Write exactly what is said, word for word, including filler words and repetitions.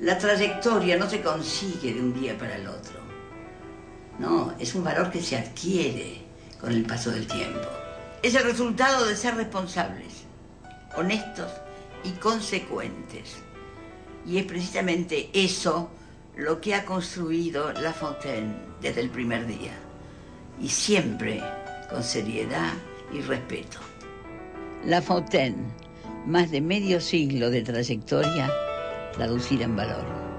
La trayectoria no se consigue de un día para el otro. No, es un valor que se adquiere con el paso del tiempo. Es el resultado de ser responsables, honestos y consecuentes. Y es precisamente eso lo que ha construido La Fontaine desde el primer día. Y siempre con seriedad y respeto. La Fontaine, más de medio siglo de trayectoria traducida en valor.